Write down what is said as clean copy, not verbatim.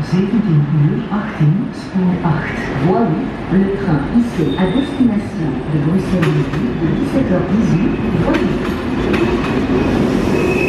17 uur 18, spoor 8. Voie 8, le train IC à destination de Bruxelles de 17h18, voie 8.